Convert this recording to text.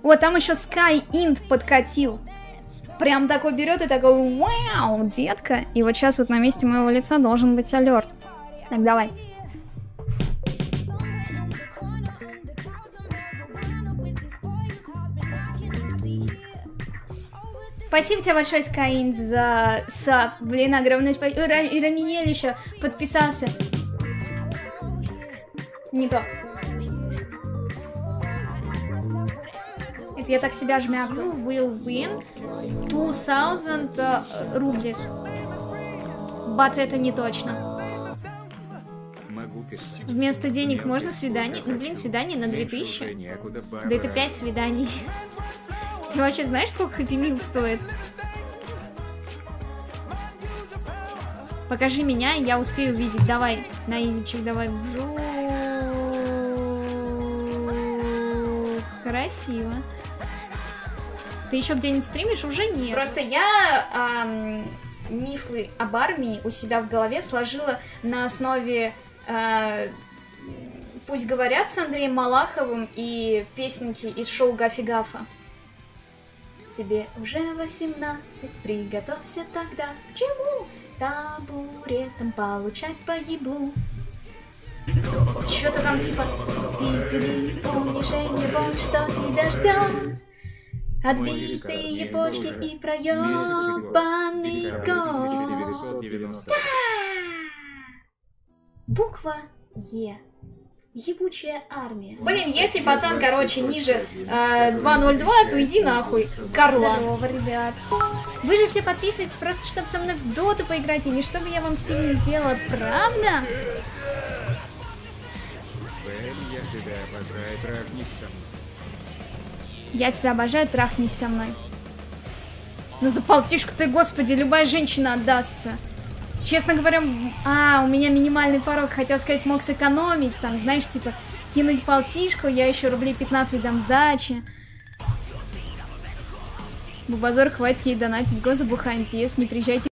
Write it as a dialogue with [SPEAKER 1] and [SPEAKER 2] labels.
[SPEAKER 1] Вот, там еще Sky Int подкатил. Прям такой берет и такой, вау, детка. И вот сейчас вот на месте моего лица должен быть алерт. Так, давай. Спасибо тебе большое, Sky Int, за саб. Блин, огромное спасибо. И Рамиель еще подписался. Не то. Это я так себя жмякаю. You will win 2000 рублей. But это не точно. Вместо денег можно свидание? Ну, блин, свидание на 2000. Да это 5 свиданий. Ты вообще знаешь, сколько Happy Meal стоит? Покажи меня, и я успею увидеть. Давай, на изичек, давай. Красиво. Ты еще где-нибудь стримишь? Уже нет. Просто я мифы об армии у себя в голове сложила на основе «Пусть говорят» с Андреем Малаховым и песенки из шоу Гафи-Гафа. Тебе уже 18, приготовься тогда к чему? Табуретом получать по еблу. Чё-то там типа пиздюли, унижение, боль, что тебя ждет. Отбитые почки и проебанный год. Да! Буква Е. Ебучая армия. Блин, если пацан, короче, ниже 202, то иди нахуй, Карла. Здорово, ребят. Вы же все подписываетесь просто, чтобы со мной в доту поиграть, и не чтобы я вам сильно сделала, правда? Я тебя обожаю, трахнись со мной. Ну за полтишку ты, господи, любая женщина отдастся. Честно говоря, у меня минимальный порог, хотел сказать, мог сэкономить, там, знаешь, типа, кинуть полтишку, я еще рублей 15 дам сдачи. Бубазор, хватит ей донатить, го забухаем, пес, не приезжайте.